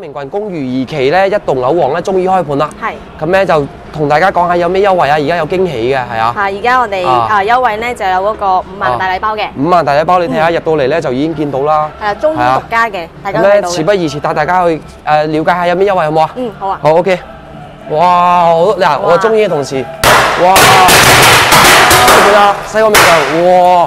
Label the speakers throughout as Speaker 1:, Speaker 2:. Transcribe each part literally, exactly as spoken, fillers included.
Speaker 1: 靈郡公寓二期咧一棟樓王咧終於開盤啦。
Speaker 2: 係。
Speaker 1: 咁咧就同大家講下有咩優惠啊！而家有驚喜嘅，係啊。
Speaker 2: 係，而家我哋
Speaker 1: 啊
Speaker 2: 啊優惠咧就有嗰個五萬大禮包嘅。
Speaker 1: 五萬大禮包，你睇下入到嚟咧就已經見到啦。
Speaker 2: 係啊，中醫獨家嘅，大家
Speaker 1: 咁咧
Speaker 2: 睇到嘅。
Speaker 1: 事不宜遲，帶大家去誒了解下有咩優惠好唔好啊？
Speaker 2: 嗯，好啊。
Speaker 1: 好 OK。哇！好嗱，我中醫嘅同事，哇！睇啦，西嗰面就哇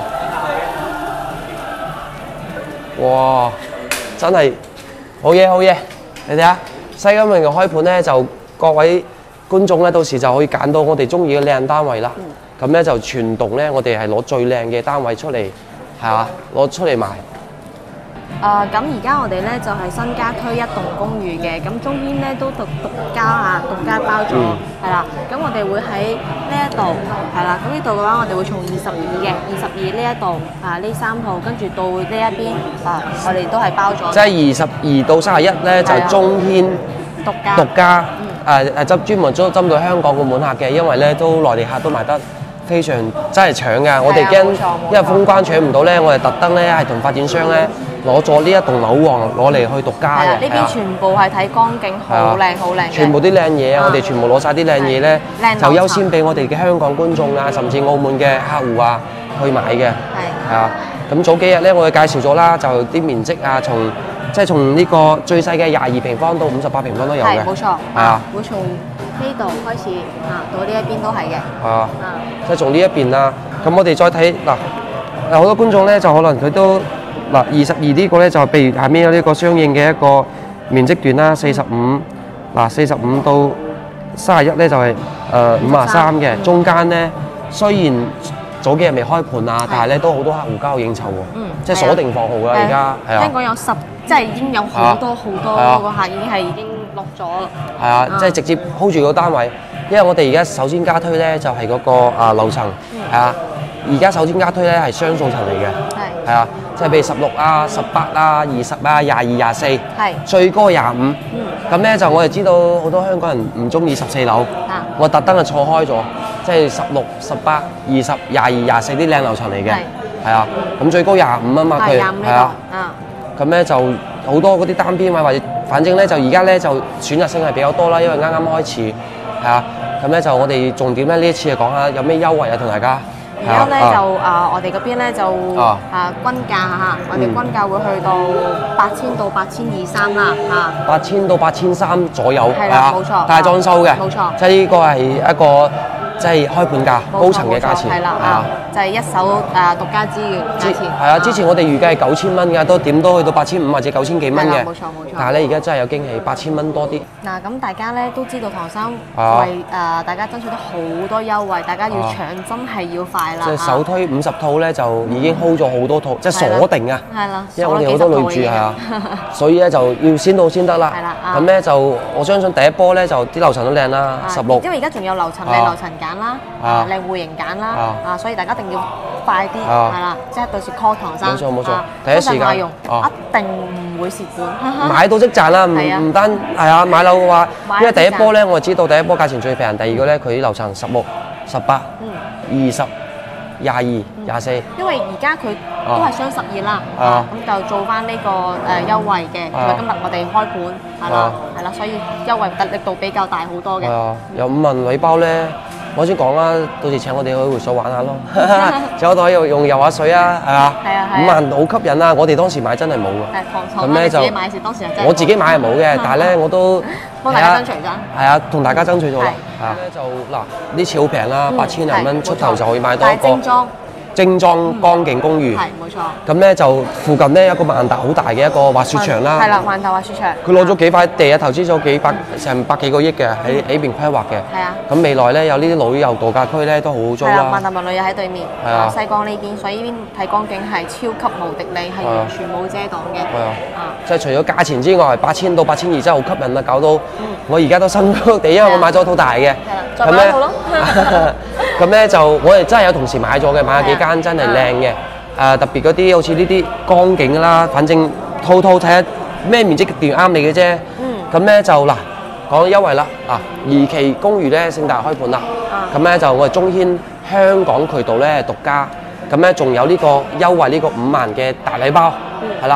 Speaker 1: 哇，真係好嘢好嘢！你睇下西九明嘅開盤咧，就各位觀眾咧，到時就可以揀到我哋中意嘅靚單位啦。咁咧就全棟咧，我哋係攞最靚嘅單位出嚟，係啊，攞出嚟賣。
Speaker 2: 誒咁而家我哋咧就係新加推一棟公寓嘅，咁中軒咧都獨獨家啊，獨家包咗，係啦。咁我哋會喺呢一度，係啦。咁呢度嘅話，我哋會從二十二嘅二十二呢一度啊，呢三號，跟住到呢一邊啊，我哋都係包咗。
Speaker 1: 即係二十二到三十一咧，就中軒
Speaker 2: 獨家
Speaker 1: 獨家誒誒執專門針針對香港嘅滿客嘅，因為咧都內地客都賣得非常真係搶㗎。我哋驚因為封關搶唔到咧，我哋特登咧係同發展商咧。攞咗呢一棟樓王攞嚟去獨家嘅，
Speaker 2: 呢邊全部係睇光景，好靚好靚嘅。
Speaker 1: 全部啲靚嘢啊！我哋全部攞晒啲靚嘢咧，就優先俾我哋嘅香港觀眾啊，甚至澳門嘅客戶啊去買嘅。係係啊，咁早幾日咧，我哋介紹咗啦，就啲面積啊，從即係從呢個最細嘅廿二平方到五十八平方都有嘅。
Speaker 2: 係冇錯。係啊，會從呢度開始啊，到呢一邊都係嘅。
Speaker 1: 係啊，即係從呢一邊啊，咁我哋再睇嗱，嗱好多觀眾咧就可能佢都。嗱，二十二呢個咧就譬如下面有呢個相應嘅一個面積段啦，四十五，嗱四十五到三十一咧就係誒五十三嘅，中間咧雖然早幾日未開盤啊，但係咧都好多客戶交應酬喎，即係鎖定貨號啦而家，係啊。
Speaker 2: 聽講有十，即係已經有好多好多個客已經係已經落咗。
Speaker 1: 係啊，即係直接 hold 住個單位，因為我哋而家首先加推咧就係嗰個啊樓層，係啊。而家首先加推咧係雙數層嚟嘅，係啊，即係譬如十六啊、十八啊、二十啊、廿二、廿四，最高廿五。咁咧就我哋知道好多香港人唔中意十四樓，我特登係錯開咗，即係十六、十八、二十、廿二、廿四啲靚樓層嚟嘅，係啊。咁最高廿五啊嘛，佢係啊。咁咧就好多嗰啲單邊位或者，反正咧就而家咧就選擇性係比較多啦，因為啱啱開始，係啊。咁咧就我哋重點咧呢一次係講下有咩優惠啊，同大家。
Speaker 2: 而家咧就啊，我哋嗰邊咧就啊均價嚇，我哋均價會去到八千到八千二三啦嚇。
Speaker 1: 八千到八千三左右，
Speaker 2: 係啦，冇錯，
Speaker 1: 帶裝修嘅，
Speaker 2: 冇錯，
Speaker 1: 即係呢個係一個即係開盤價，高層嘅價錢，
Speaker 2: 係啦啊，就係一手誒獨家資源價錢。
Speaker 1: 係啊，之前我哋預計係九千蚊㗎，都點都去到八千五或者九千幾蚊嘅，
Speaker 2: 冇錯冇錯。
Speaker 1: 但係咧而家真係有驚喜，八千蚊多啲。
Speaker 2: 嗱，咁大家咧都知道唐生為誒大家爭取到好多優惠，大家要搶真係要快啦。
Speaker 1: 即係首推五十套咧，就已經 hold 咗好多套，即係鎖定啊。
Speaker 2: 係啦，
Speaker 1: 因為我哋好多女住係啊，所以咧就要先到先得啦。
Speaker 2: 係啦，
Speaker 1: 咁咧就我相信第一波咧就啲樓層都靚啦，十六。
Speaker 2: 因為而家仲有樓層靚樓層揀啦，啊靚戶型揀啦，啊所以大家一定要快啲，係啦，即係到時 call 唐生。
Speaker 1: 冇錯冇錯，第一時間
Speaker 2: 用，一定唔會蝕本。買
Speaker 1: 到即賺啦，唔唔單係啊買樓嘅話，因為第一波咧我知道第一波價錢最平，第二個咧佢啲樓層十六、十八、二十、廿二、廿四。因為而家佢都係雙十二啦，咁就做翻呢個誒優惠嘅，同埋今日我哋開盤係啦，係啦，所以優惠嘅力度比較大好多嘅。係啊，有五萬禮包咧。我先講啦，到時請我哋去會所玩下咯，請我哋可以用游下水啊，係嘛？係啊係啊。五萬好吸引啊！我哋當時買真係冇㗎。咁咧就我自己買係冇嘅，但係咧我都幫大家爭取咗。係啊，同大家爭取咗啦。係啊。咧就嗱，呢次好平啦，八千零蚊出頭就可以買到一個精裝江景公寓。係冇錯。咁咧就附近咧有個萬達好大嘅一個滑雪場啦。係啦，萬達滑雪場。佢攞咗幾塊地啊，投資咗幾百成百幾個億嘅喺喺邊規劃嘅。係啊。咁未來咧有呢啲旅遊度假區咧都好好租啦。係啦，萬達文旅又喺對面。係啊。西江呢邊，所以呢邊睇光景係超級無敵靚，係完全冇遮擋嘅。係啊。啊。即係除咗價錢之外，八千到八千二真係好吸引啊！搞到我而家都心喐地，因為我買咗套大嘅。係啦。再買套咯。咁咧就我哋真係有同事買咗嘅，買咗幾間真係靚嘅。誒特別嗰啲好似呢啲光景啦，反正套套睇下咩面積段啱你嘅啫。嗯。咁咧就嗱講優惠啦，啊二期公寓咧盛大開盤啦。啊。咁咧就我哋中軒香港渠道咧獨家，咁咧仲有呢個優惠呢個五萬嘅大禮包，係啦。咁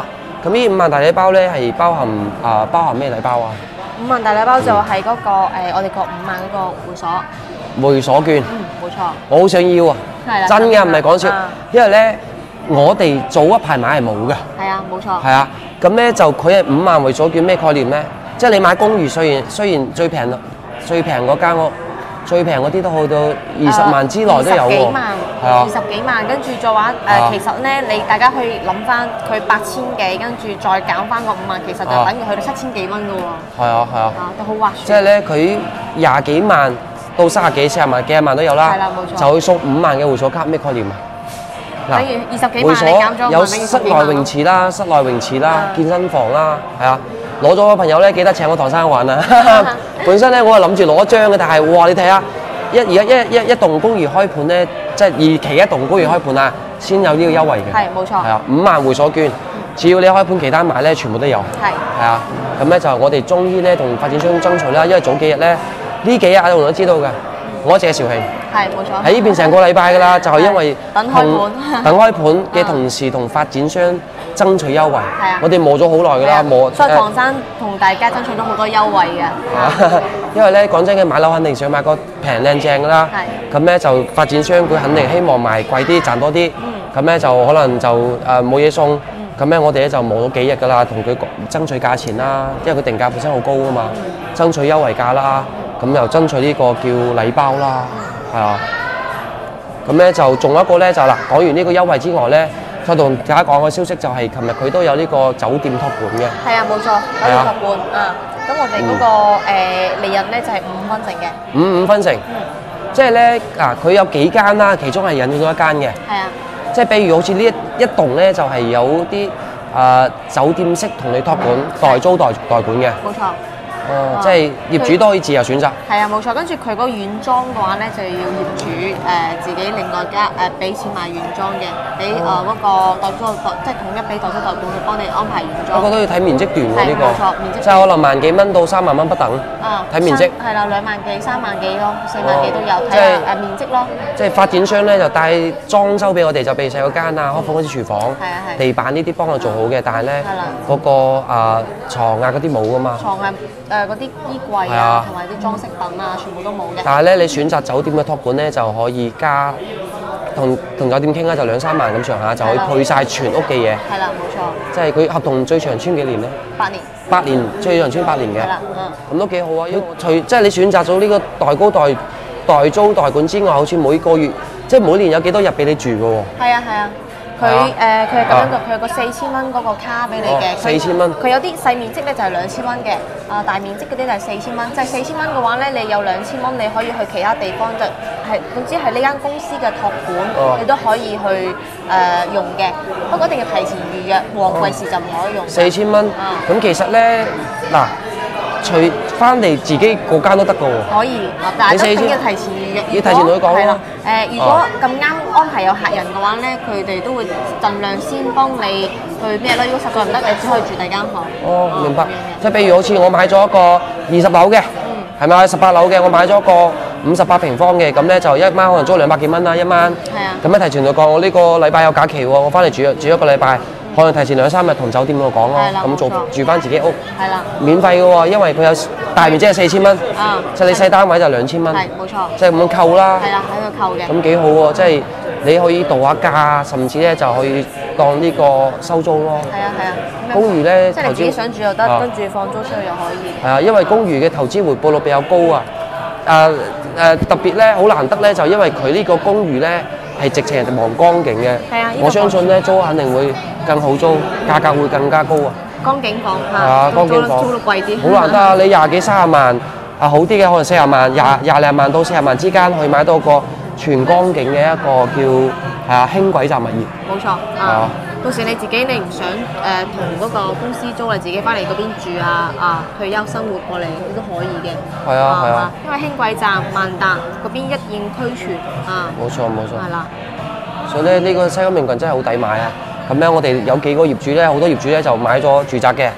Speaker 1: 咁呢五萬大禮包咧係包含啊包含咩禮包啊？
Speaker 2: 五萬大禮包就係嗰個誒，我哋個五萬嗰個會所。
Speaker 1: 會所券。
Speaker 2: 嗯，冇錯。
Speaker 1: 我好想要啊！
Speaker 2: 係啦。
Speaker 1: 真嘅唔係講笑，因為咧我哋早一排買係冇嘅。
Speaker 2: 係啊，冇錯。
Speaker 1: 係啊，咁咧就佢係五萬會所券咩概念咧？即係你買公寓，雖然雖然最平最平嗰間屋，最平嗰啲都去到二十萬之內都有喎。係啊，
Speaker 2: 二十幾萬，跟住再話誒，其實咧你大家可以諗翻佢八千幾，跟住再減翻個五萬，其實就等於去到七千幾蚊嘅喎。係
Speaker 1: 啊係啊，
Speaker 2: 都好划算。
Speaker 1: 即係咧，佢廿幾萬到三十幾、四十萬、幾十萬都有啦。係啦，冇錯。就會送五萬嘅會所卡，咩概念啊？
Speaker 2: 嗱，二十幾萬你減咗，
Speaker 1: 有室內泳池啦、室內泳池啦、健身房啦，係啊。攞咗嘅朋友咧，記得請我唐生玩啊！本身咧我係諗住攞張嘅，但係哇，你睇下一而家一一一棟公寓開盤咧，即係二期一棟公寓開盤啊，先有呢個優惠嘅。係冇錯。係啊，五萬會所券，只要你開盤其他買咧，全部都有。係。係啊，咁咧就我哋中醫咧同發展商爭取啦，因為早幾日咧，呢幾日我都知道嘅，我一直係肇慶。係冇錯。喺呢邊成個禮拜㗎啦，就係因為
Speaker 2: 等開盤，
Speaker 1: 等開盤嘅同時同發展商爭取優惠，我哋磨咗好耐㗎啦，磨。
Speaker 2: 所以唐生同大家爭取咗好多優惠嘅。
Speaker 1: 因為咧講真嘅，買樓肯定想買個平靚正㗎啦。咁咧就發展商佢肯定希望賣貴啲賺多啲。咁咧就可能就誒冇嘢送。咁咧我哋咧就磨咗幾日㗎啦，同佢爭取價錢啦，因為佢定價本身好高㗎嘛，爭取優惠價啦。咁又爭取呢個叫禮包啦，係啊。咁咧就仲有一個咧就嗱，講完呢個優惠之外咧。再同大家講個消息就係，琴日佢都有呢個酒店託管嘅。係啊，冇錯，酒店託管啊。咁我哋嗰個誒利潤咧就係五分成嘅。五五分成。嗯。即係咧嗱，佢有幾間啦，其中係引咗一間嘅。係啊。即係比如好似呢一一棟咧，就係有啲誒酒店式同你託管，代租代代管嘅。冇錯。哦，即係業主都可以自由選擇。係啊，冇錯。跟住佢嗰個軟裝嘅話咧，就要業主誒自己另外加誒俾錢買軟裝嘅，俾誒嗰個代租代即係統一俾代租代管去幫你安排軟裝。不過都要睇面積段喎呢個。係冇錯，面積。即係可能萬幾蚊到三萬蚊不等。啊。睇面積。係啦，兩萬幾、三萬幾咯，四萬幾都有，睇下誒面積咯。即係發展商咧就帶裝修俾我哋，就俾細嗰間啊，開放嗰啲廚房、地板呢啲幫我做好嘅，但係咧嗰個誒牀啊嗰啲冇噶嘛。牀啊。誒嗰啲衣櫃啊，同埋啲裝飾品啊，全部都冇嘅。但係咧，你選擇酒店嘅託管咧，就可以加同同酒店傾啦，就兩三萬咁上下，就可以配晒全屋嘅嘢。係啦，冇錯。即係佢合同最長簽幾年咧？八年。八年最長簽八年嘅。係啦，嗯。咁都幾好啊！除即係你選擇咗呢個代租代代租代管之外，好似每個月即係每年有幾多日俾你住嘅喎？係啊，係啊。佢誒佢係咁樣嘅，佢有個四千蚊嗰個卡俾你嘅。四千蚊。佢有啲細面積咧就係兩千蚊嘅，啊大面積嗰啲就係四千蚊。即係四千蚊嘅話咧，你有兩千蚊，你可以去其他地方就係總之係呢間公司嘅託管，你都可以去誒用嘅。不過一定要提前預約，旺季時就唔可以用。四千蚊。咁其實咧嗱，除翻嚟自己嗰間都得嘅喎。可以，但係一定要提前預約。要提前同佢講。係啦。誒，如果咁啱安排有客人嘅話咧，佢哋都會盡量先幫你去咩咯？如果實在唔得，你只可以住第二間房。哦，明白。即係譬如好似我買咗一個二十樓嘅，係咪十八樓嘅？我買咗個五十八平方嘅，咁咧就一晚可能租兩百幾蚊啦，一晚。係啊。咁樣提前就講，我呢個禮拜有假期喎，我翻嚟住住一個禮拜，可能提前兩三日同酒店度講咯，咁做住翻自己屋。係啦。免費嘅喎，因為佢有大面積係四千蚊，即係你細單位就兩千蚊。係，冇錯。即係咁樣扣啦。係啦，喺度扣嘅。咁幾好喎，即係你可以度下價，甚至咧就可以當呢個收租咯。係啊係啊。公寓咧，即係你自己想住又得，跟住放租出去又可以。係啊，因為公寓嘅投資回報率比較高啊。誒誒，特別咧好難得咧，就因為佢呢個公寓咧係直情係望江景嘅。係啊。我相信咧租肯定會更好租，價格會更加高啊。江景房嚇，租租到貴啲。好難得啊！你廿幾三十萬啊，好啲嘅可能四十萬、廿廿零萬到四十萬之間，可以買到個全江景嘅一個叫係啊輕軌站物業。冇錯啊！到時你自己你唔想誒同嗰個公司租，你自己翻嚟嗰邊住啊啊退休生活過嚟都可以嘅。係啊係啊，因為輕軌站萬達嗰邊一應俱全啊。冇錯冇錯。係啦。所以咧呢個西九名郡真係好抵買啊！咁咧我哋有幾個業主咧，好多業主咧就買咗住宅嘅。嗯。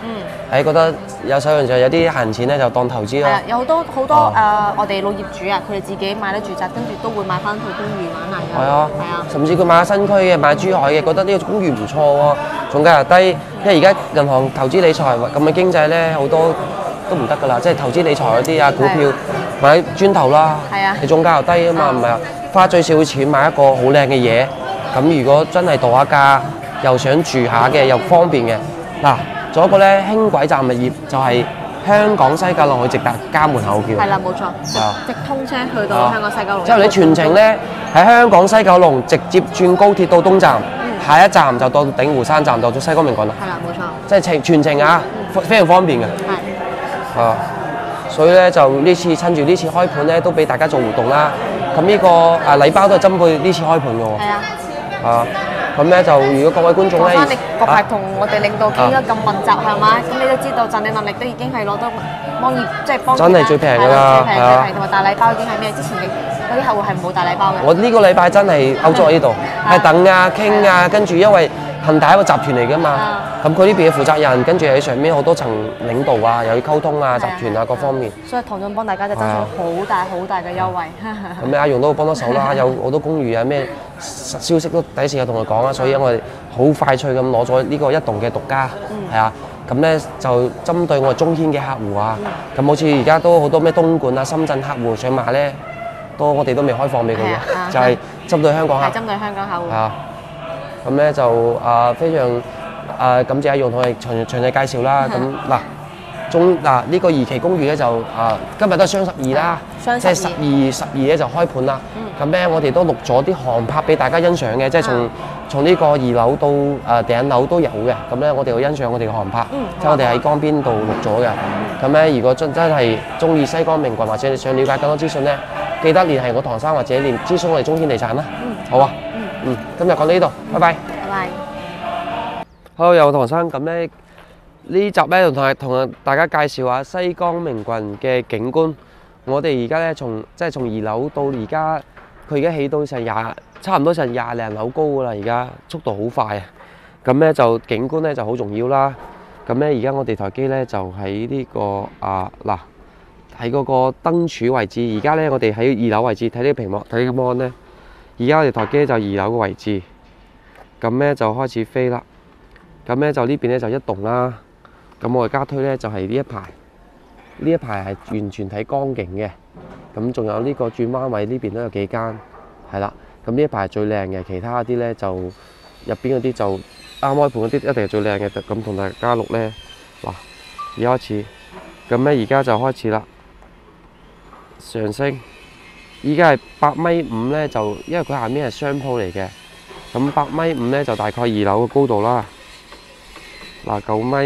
Speaker 1: 誒覺得有手上就有啲閒錢咧，就當投資咯。
Speaker 2: 係啊，有好多好多誒，我哋老業主啊，佢哋自己買咗住宅，跟住都會買翻套公寓玩下㗎。
Speaker 1: 係啊，
Speaker 2: 係啊，
Speaker 1: 甚至佢買新區嘅、買珠海嘅，覺得呢個公寓唔錯喎，仲價又低。因為而家銀行投資理財咁嘅經濟咧，好多都唔得㗎啦，即係投資理財嗰啲啊，股票買磚頭啦，
Speaker 2: 係啊，
Speaker 1: 你總價又低啊嘛，唔係啊，花最少錢買一個好靚嘅嘢。咁如果真係度下假，又想住下嘅，又方便嘅，嗱。仲有一個咧，輕軌站物業就係香港西九龍去直達家門口叫。
Speaker 2: 係啦，冇錯，直直通車去到香港西九龍。
Speaker 1: 之後你全程咧喺香港西九龍直接轉高鐵到東站，下一站就到鼎湖山站，到咗西江名郡啦。
Speaker 2: 係啦，冇錯。
Speaker 1: 即係程全程啊，非常方便嘅。
Speaker 2: 係。
Speaker 1: 啊，所以咧就呢次趁住呢次開盤咧，都俾大家做活動啦。咁呢個誒禮包都係針對呢次開盤嘅喎。係啊。啊。咁咧就如果各位觀眾咧，
Speaker 2: 講翻你嗰排同我哋領導傾咗咁密集係嘛？咁你都知道賺你能力都已經係攞到幫業，即係幫
Speaker 1: 真係最平㗎啦，
Speaker 2: 最平最平同埋大禮包已經係咩？之前嗰啲客戶係冇大禮包嘅。
Speaker 1: 我呢個禮拜真係歐足喺呢度，係等啊傾啊，跟住因為恒大係一個集團嚟㗎嘛，咁佢呢邊嘅負責人，跟住喺上面好多層領導啊，又要溝通啊，集團啊各方面。
Speaker 2: 所以唐總幫大家就爭取好大好大嘅優惠。
Speaker 1: 咁阿容都幫到手啦，有好多公寓啊咩消息都第一時間同佢講啦，所以我哋好快脆咁攞咗呢個一棟嘅獨家，係啊，咁咧就針對我哋中軒嘅客戶啊，咁好似而家都好多咩東莞啊、深圳客戶想買咧，都我哋都未開放俾佢嘅，就係針對香港客。
Speaker 2: 係針對香港客戶。
Speaker 1: 係啊，咁咧就啊非常啊感謝阿容同我哋詳詳細介紹啦。咁嗱中嗱呢個二期公寓咧就啊今日都係雙十二啦，即係十二十二咧就開盤啦。咁咧我哋都錄咗啲航拍俾大家欣賞嘅，即係從從呢個二樓到誒頂樓都有嘅。咁咧我哋會欣賞我哋嘅航拍，即係我哋喺江邊度錄咗嘅。咁咧如果真真係中意西江名郡或者你想了解更多資訊咧，記得聯繫我唐生或者聯諮詢我哋中軒地產啦。好啊。嗯，今日講到呢度，拜拜。
Speaker 2: 拜拜。
Speaker 1: 好，又唐生咁咧，呢集咧同同大家介紹下西江名郡嘅景觀。我哋而家咧從即係從二樓到而家，佢而家起到成廿差唔多成廿零樓高噶啦，而家速度好快啊！咁咧就景觀咧就好重要啦。咁咧而家我哋台機咧就喺呢個啊嗱喺嗰個燈柱位置。而家咧我哋喺二樓位置睇呢個屏幕睇呢個 mon 咧。而家我哋台機就二樓嘅位置，咁咧就開始飛啦。咁咧就呢邊咧就一棟啦。咁我哋加推咧就係呢一排，呢一排係完全睇光景嘅。咁仲有呢個轉彎位呢邊都有幾間，係啦。咁呢一排係最靚嘅，其他啲咧就入邊嗰啲就啱開盤嗰啲一定係最靚嘅。咁同大家錄咧，嗱，而家開始，咁咧而家就開始啦，上升。依家係八米五咧，就因為佢下面係商鋪嚟嘅，咁八米五咧就大概二樓嘅高度啦。嗱，九米，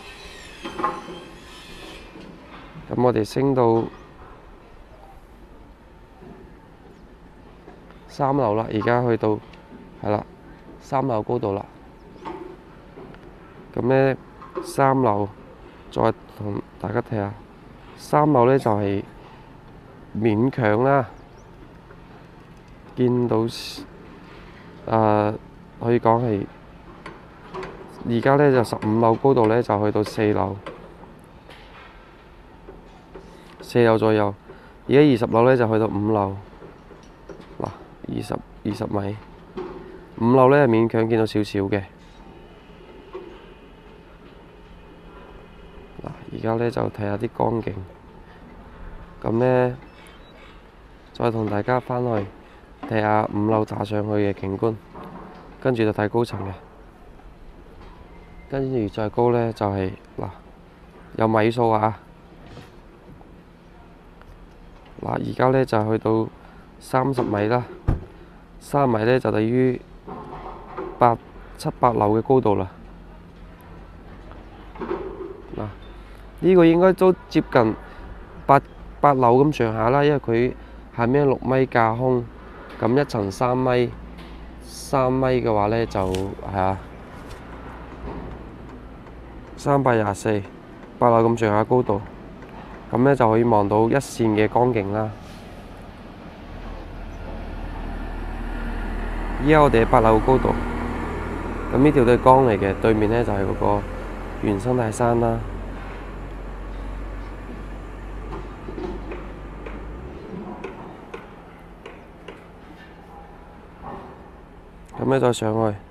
Speaker 1: 咁我哋升到三樓啦，而家去到係啦，三樓高度啦。咁咧三樓再同大家睇下，三樓咧就係勉強啦。見到誒、呃、可以講係而家咧就十五樓高度咧就去到四樓，四樓左右。而家二十樓咧就去到五樓，嗱，二十二十米，五樓咧勉強見到少少嘅。嗱，而家咧就睇下啲光景，咁咧再同大家返去。睇下五樓炸上去嘅景觀，跟住就睇高層嘅，跟住再高呢，就係、是、嗱有米數啊！嗱而家呢，就去到三十米啦，三米呢，就等於八七八樓嘅高度啦。嗱呢、這個應該都接近八八樓咁上下啦，因為佢下面六米架空。咁一層三米，三米嘅話呢，就係啊，三百廿四，八樓咁上下高度，咁呢就可以望到一線嘅光景啦。依家我哋喺八樓高度，咁呢條都係江嚟嘅，對面呢就係嗰個原生態山啦。 咁咧再上去。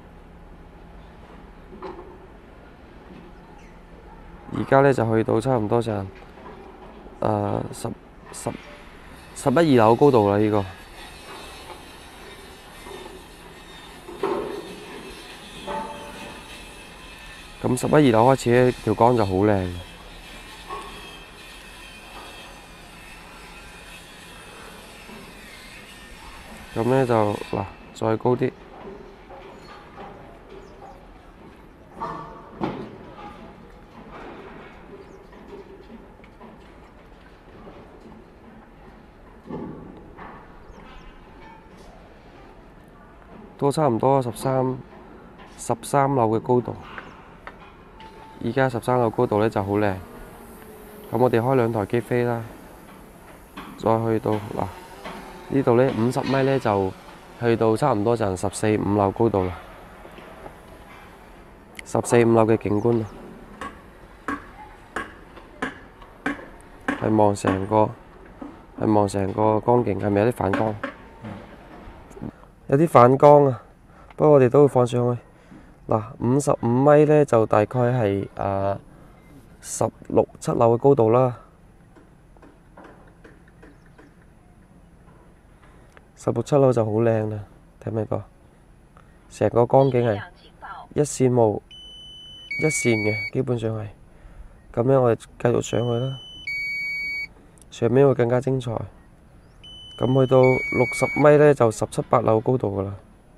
Speaker 1: 而家咧就去到差唔多成誒十十十一二樓高度啦，呢、這個。咁十一二樓開始咧，條江就好靚。咁咧就嗱，再高啲。都差唔多十三十三樓嘅高度。而家十三樓高度咧就好靚。咁我哋開兩台機飛啦，再去到嗱呢度咧五十米咧就去到差唔多就十四五樓高度啦。十四五樓嘅景觀啊，係望成個係望成個光景，係咪有啲反光？有啲反光啊，不過我哋都會放上去。嗱，五十五米咧就大概係誒十六七樓嘅高度啦。十六七樓就好靚啦，睇唔睇到？成個光景係一線無一線嘅，基本上係。咁樣我哋繼續上去啦，上面會更加精彩。咁去到六十米咧就十七八樓高度噶啦。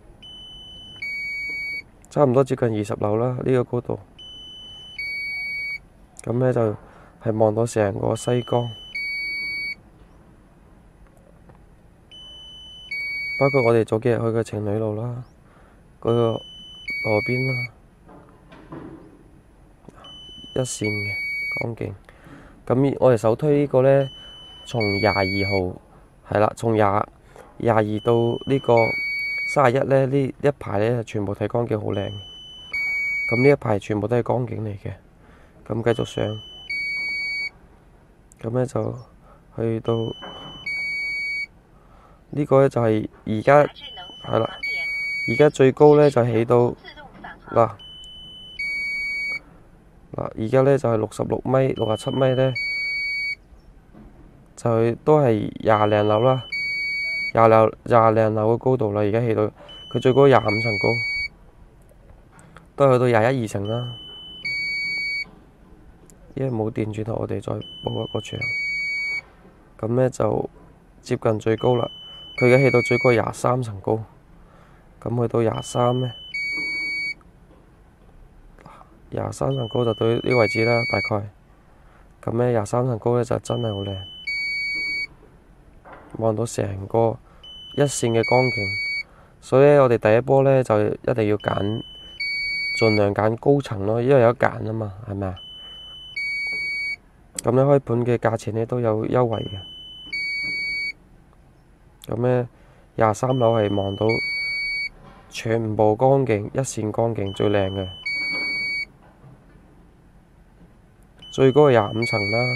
Speaker 1: 差唔多接近二十樓啦，呢個高度。咁呢就係望到成個西江，包括我哋早幾日去嘅情侶路啦，嗰個河邊啦，一線嘅光景。咁我哋首推呢個呢，從廿二號係啦，從廿廿二到呢個三十一呢，呢一排呢全部睇光景好靚。咁呢一排全部都係光景嚟嘅。咁繼續上，咁呢就去到呢個呢就係而家係啦，而家最高呢就起到嗱嗱，而家呢就係六十六米、六十七米呢，就都係廿零樓啦。廿零廿零樓嘅高度啦，而家起到佢最高廿五層高，都去到廿一二層啦。因為冇電轉頭，我哋再補一個牆，咁呢就接近最高啦。佢而家起到最高廿三層高，咁去到廿三呢，廿三層高就到呢個位置啦，大概。咁呢廿三層高呢就真係好靚。望到成個一線嘅光景，所以我哋第一波呢就一定要揀，盡量揀高層咯，因為有得揀啊嘛，係咪啊？咁呢開盤嘅價錢呢都有優惠嘅。咁呢廿三樓係望到全部光景，一線光景最靚嘅，最高係廿五層啦。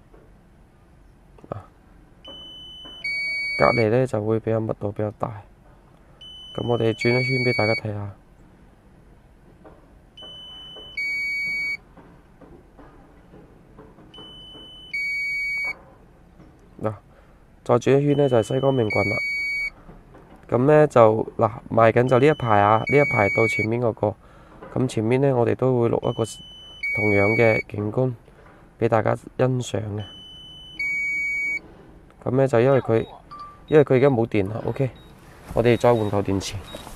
Speaker 1: 隔離呢就會比較密度比較大，咁我哋轉一圈俾大家睇下。嗱，再轉一圈呢就係西江名郡啦。咁呢就嗱賣緊就呢一排啊，呢一排到前面嗰個，咁前面呢我哋都會錄一個同樣嘅景觀俾大家欣賞嘅。咁呢就因為佢。因為佢而家冇電啦 ，OK，我哋再換嚿電池。